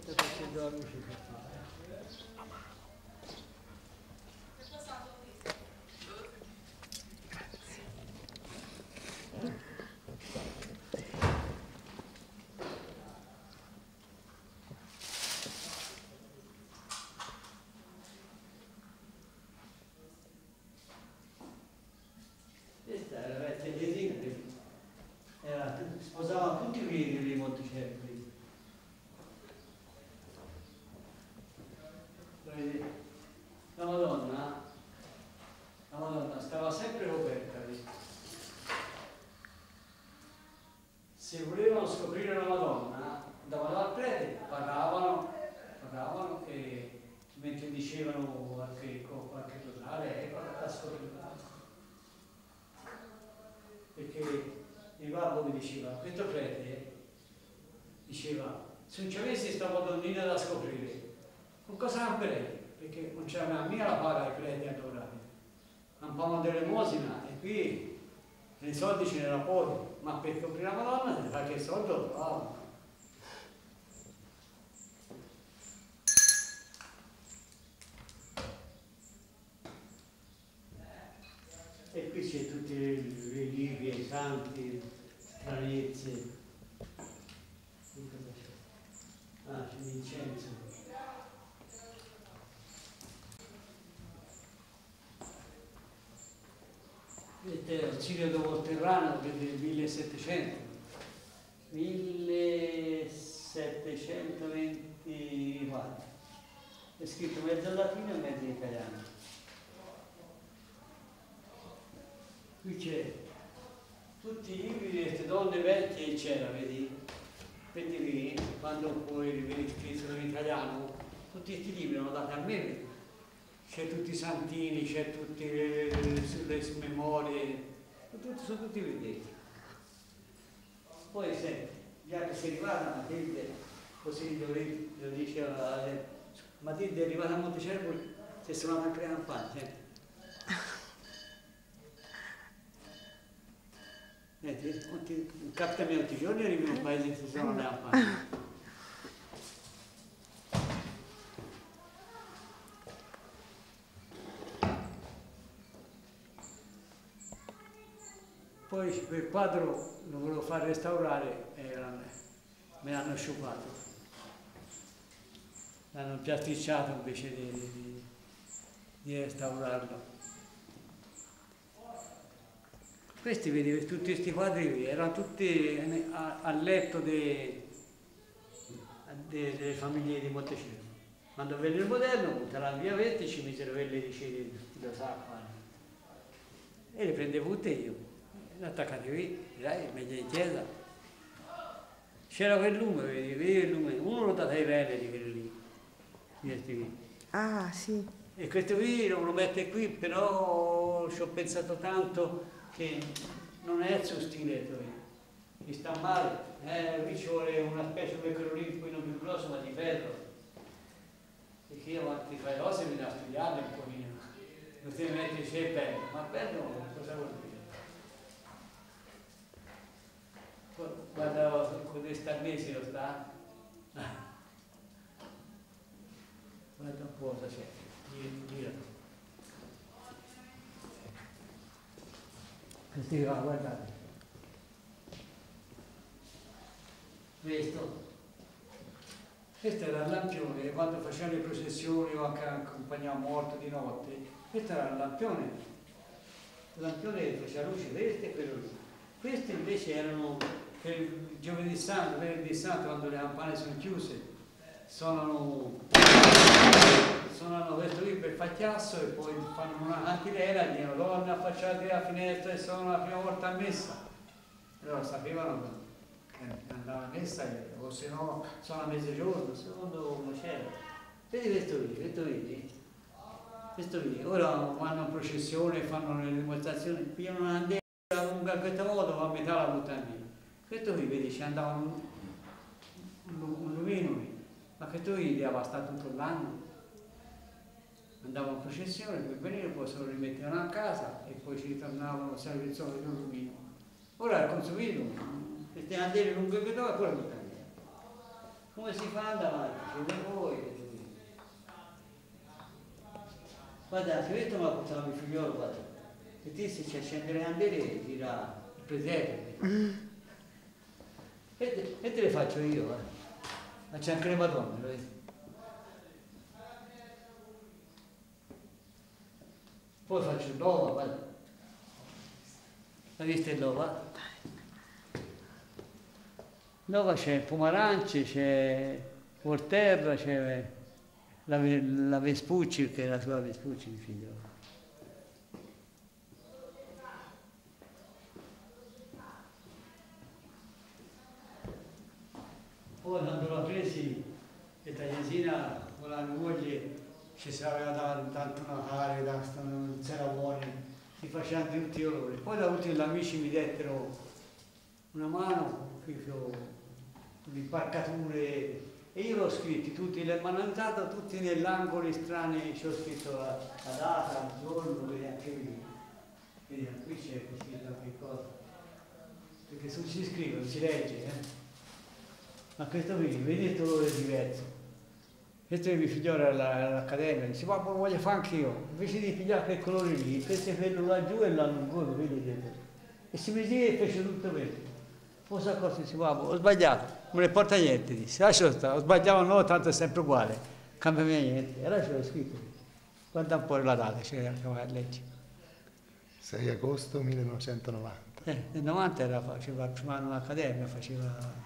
Sto facendo la luce per te. Questa era la vecchia chiesina che sposavano tutti i figli dei Monticelli. La Madonna stava sempre coperta lì. Se volevano scoprire la Madonna, andavano dal prete, pagavano e mentre dicevano qualche totale, ecco la scoprivano. Perché il babbo mi diceva, questo prete diceva, se non ci avessi questa Madonnina da scoprire, con cosa camperei? Perché non c'era una mia la paga ai preti adorati. Campavano dell'elemosina e qui nei soldi ce n'era pochi, ma per coprire la Madonna qualche soldo lo trovavano. E qui c'è tutte le reliquie, i santi, stranezze. Ah, c'è l'incenso. Questo è il Siriodo Volterrano del 1724. È scritto mezzo in latino e mezzo in italiano. Qui c'è tutti i libri di queste donne vecchie c'era, vedi? Vedi lì, quando poi vedi scritto in italiano, tutti questi libri erano dati a me. C'è tutti i santini, c'è tutte le memorie, sono tutti vedeti. Poi senti, già che sei arrivata Matilde, così lo diceva, Matilde è arrivata a Montecervo, si è suonata anche le campane, senti. Capita tutti i giorni arrivi in un paese e si suonano le campane. Poi quel quadro lo volevo far restaurare e me l'hanno sciupato. L'hanno piasticciato invece di restaurarlo. Questi, vedi, tutti questi quadri erano tutti a letto delle famiglie di Montecervo. Quando venne il moderno, buttarono via vette e ci misero quelle di ceri, lo sa fare. E le prendevo tutte io. Attaccati qui, dai, meglio in chiesa. C'era quel lume, vedi il lume, uno lo date ai veneri, quelli lì, questi qui. Ah, sì. E questo qui non lo mette qui, però ci ho pensato tanto che non è il suo stile, mi sta male. Qui ci vuole una specie di pecorino più grosso, ma di ferro. Perché io quante fai cose mi da studiare un pochino. Non ti metti c'è bello, ma bello cosa vuol dire? Guarda con dei starnesi lo sta. Guarda un po' cosa c'è. Gira. Questi qua, guardate. Questo era il lampione, quando facevano le processioni o anche accompagnava morto di notte, questo era il lampione che faceva luce, questo e quello lì. Questi invece erano per il giovedì santo, venerdì santo, quando le campane sono chiuse, suonano questo qui per far chiasso e poi fanno una cantilena e dicono donne affacciate alla finestra e sono la prima volta a messa. Allora sapevano che andava a messa o se no sono a mezzogiorno, secondo come c'era. Vedi questo qui, ora vanno in processione, fanno le dimostrazioni, pigliano una candela lunga questa volta, ma a metà la buttano via. Questo qui, vedi, ci andava un lumino, ma questo qui deve stare tutto l'anno. Andavano in processione, poi venivano, poi se lo rimettevano a casa e poi ci ritornavano sempre il solito lumino. Ora è consumato, queste candele lunghe che dove, poi la buttano via. come si fa ad avanti? Siete voi. Guarda, anche questo mi ha portato mio figliolo, guarda. E ti se ci accende le candele, tira il presepe. E te le faccio io, faccio anche le madonne, lo vedi? Poi faccio l'uova, guarda. Hai visto l'uova? L'uova c'è pomarance, c'è Volterra, c'è la Vespucci, che è la sua Vespucci, mio figlio. Poi quando l'ho presi, e tagliasina con la moglie, ci si aveva tanto Natale, non c'era buono, si facevano tutti i colori. Poi da ultimo gli amici mi dettero una mano, di impaccature, e io l'ho scritti tutti, l'ho mangiato tutti nell'angolo strani, ci ho scritto la data, il giorno, e anche qui. Vedi, qui c'è scritto qualche cosa. Perché se si scrive, non si legge, Ma questo qui, vedete il colore è diverso. Questo è mio figliolo all'accademia, dice, ma lo voglio fare anch'io. Invece di pigliare quel colore lì, questo è quello laggiù e l'allungo, vedete? E si mise e fece tutto questo. Poi si accorse, dice, ho sbagliato, non ne porta niente, disse, lascialo stare, ho sbagliato no, tanto è sempre uguale, cambia niente. E allora ce l'ho scritto. Guarda un po' la data, c'è la legge. 6 agosto 1990. Nel 90 faceva un'accademia, faceva...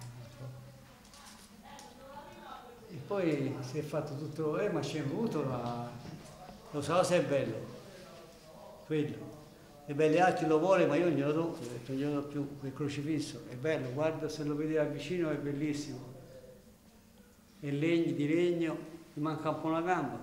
E poi si è fatto tutto, ma ci è voluto, lo so se è bello, quello. Le belle arti lo vuole, ma io non glielo do, ho detto, non glielo do più, quel crocifisso, è bello, guarda se lo vedi da vicino è bellissimo. È di legno, gli manca un po' una gamba.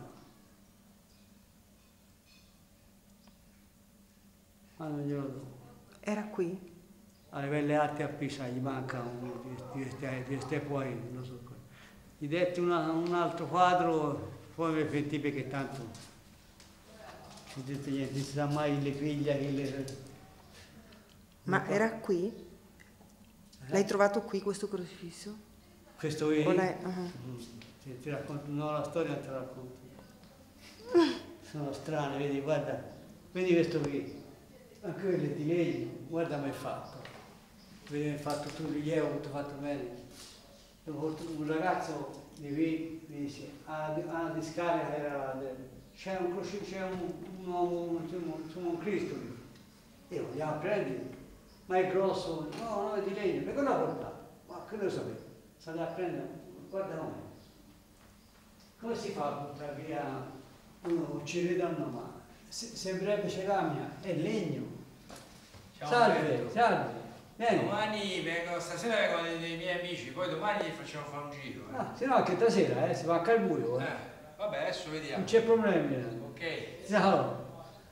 Ma non glielo do. Era qui? Alle belle arti a Pisa gli manca di ste fuori, non lo so. Gli detti un altro quadro, poi mi fenti perché tanto non si detto niente, non si sa mai le figlie che le... Ma era qui? L'hai trovato qui questo crocifisso? Questo qui? Ti racconto, no, la storia non te la racconto. Sono strane, vedi, guarda, vedi questo qui, anche quello è di legno, guarda come è fatto. Vedi, mi è fatto tutto il rilievo, tutto fatto bene. Un ragazzo di qui mi dice, alla discarica c'è un crocifisso, c'è un Cristo lì. Io vogliamo prendere, ma è grosso, no, è di legno, perché l'ho portato? Ma che lo sapevo? Se andare a prendere, guarda noi. Come si fa a buttare via uno ci ridanno ma sembrerebbe ce la mia, è legno. Ciao, Salve, salve. Domani vengo, stasera vengono dei miei amici, poi domani gli facciamo fare un giro. Se no anche stasera, si va anche al buio. Vabbè, adesso vediamo. Non c'è problema. Ok. Ciao.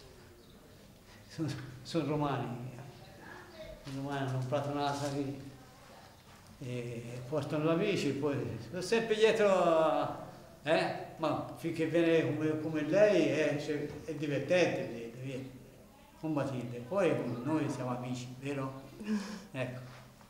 Sono romani. I romani hanno comprato una casa lì. E portano gli amici, poi sono sempre dietro, ma finché viene come lei è divertente, vedete, via. Con Matilde. Poi noi siamo amici, vero? Ecco.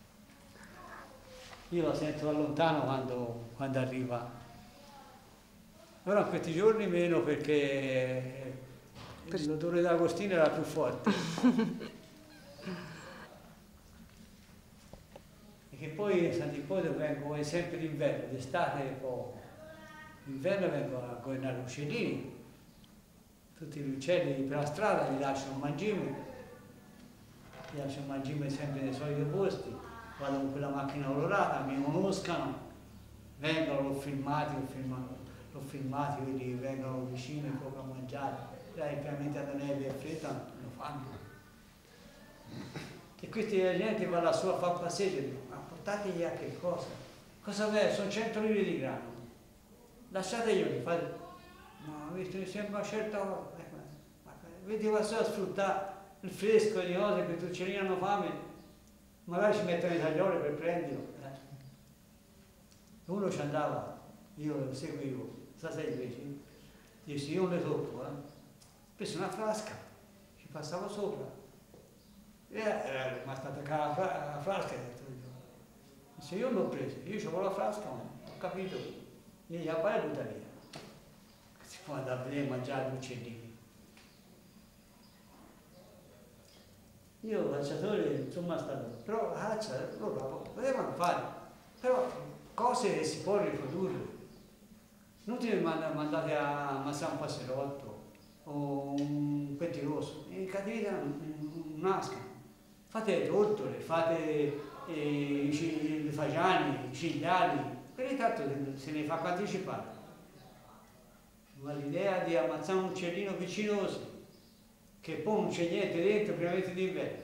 Io la sento da lontano quando arriva. Ora in questi giorni meno perché l'odore d'Agostino era più forte. E che poi San Nipote vengo sempre d'inverno, d'estate poco. D'inverno vengo a governare uccellini. Tutti gli uccelli per la strada gli lasciano un mangime. Gli lascio un mangime sempre nei soliti posti, vado con quella macchina colorata, mi conoscano, vengono, l'ho filmati, quelli vengono vicino e proprio a mangiare, dai chiaramente ad neve e fretta lo fanno. E questi la gente va là su a fare passeggio, ma portategli a che cosa? Cosa vero? Sono 100 lire di grano, lasciateglieli, fate, ma visto mi sembra una certa, vedi va solo a sfruttare il fresco di cose che i uccellini hanno fame, magari ci mettono i taglioli per prenderlo. Uno ci andava, io lo seguivo, stasera invece, dice io non le tocco, preso una frasca, ci passavo sopra, e era stata la frasca, dice io l'ho presa, io avevo la frasca, capito? Gli ha pare tutta via. Si può andare a vedere mangiare gli uccellini. Io cacciatore non sono mai stato, però la caccia loro potevano fare, però cose che si può riprodurre. Non ti mandate a ammazzare un passerotto o un pettiroso, in cattività non nascono. Fate le tortore, fate i fagiani, i cinghiali, quelli tanto se ne fa quanti ci pare. Ma l'idea di ammazzare un uccellino piccinoso, che poi non c'è niente dentro prima d'inverno.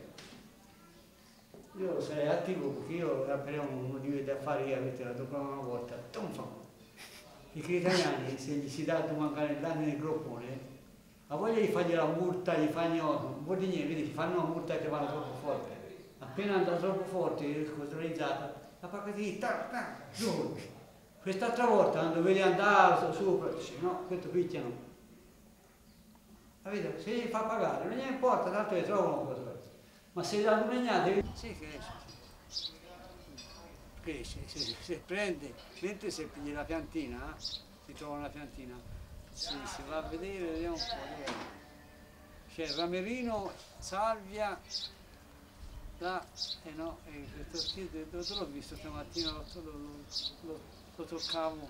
Io sarei attivo perché io però uno di quei affari che avete la toccato una volta, tonfa. I italiani, se gli si dà a mancare l'anno nel groppone, a voglia di fargli la multa, gli fanno, non vuol dire niente, vedi, ti fanno una multa che vanno troppo forte. Appena andano troppo forte, controllizzata, la pacca giù. Quest'altra volta, quando vedi andare sopra, dice, no, questo picchiano. Capito? Se gli fa pagare, non gli importa, tanto le trovano cosa. Ma se la dumegnate, sì, cresce. Cresce, se prende, mentre se pigli la piantina, si trova una piantina, si va a vedere, vediamo un po'. C'è ramerino, salvia, là, no, questo qui, dove l'ho visto stamattina, lo toccavo.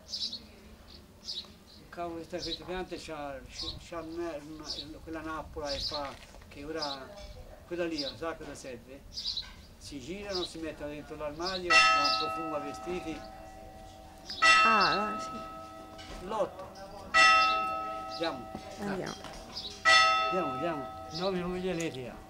Toccavo queste piante, c'ha quella nappola e fa, che ora, quella lì, sa cosa serve? Si girano, si mettono dentro l'armadio, da un profumo a vestiti. Ah, sì. L'otto. Andiamo. Andiamo. Andiamo. 9 non gliene dia.